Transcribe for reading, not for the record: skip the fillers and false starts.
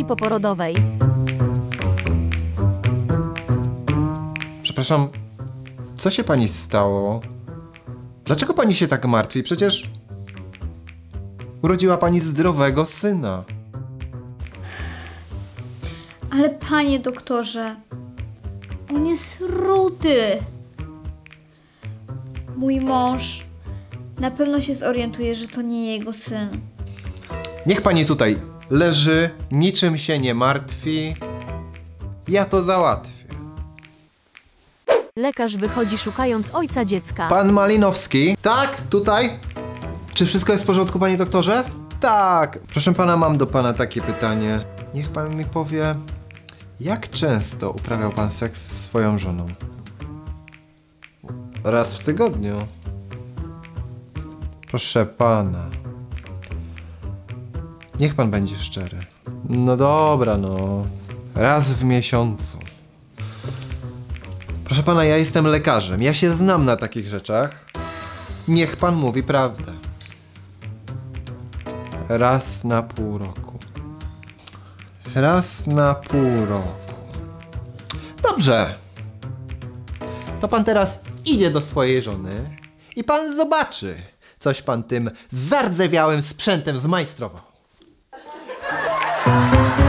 sali poporodowej. Przepraszam, co się pani stało? Dlaczego pani się tak martwi? Przecież urodziła pani zdrowego syna. Ale panie doktorze, on jest rudy. Mój mąż na pewno się zorientuje, że to nie jego syn. Niech pani tutaj leży, niczym się nie martwi. Ja to załatwię. Lekarz wychodzi szukając ojca dziecka. Pan Malinowski? Tak, tutaj? Czy wszystko jest w porządku, panie doktorze? Tak. Proszę pana, mam do pana takie pytanie. Niech pan mi powie, jak często uprawiał pan seks z swoją żoną? Raz w tygodniu. Proszę pana. Niech pan będzie szczery. No dobra, no. Raz w miesiącu. Proszę pana, ja jestem lekarzem. Ja się znam na takich rzeczach. Niech pan mówi prawdę. Raz na pół roku. Raz na pół roku. Dobrze. To pan teraz idzie do swojej żony i pan zobaczy, coś pan tym zardzewiałym sprzętem zmajstrował.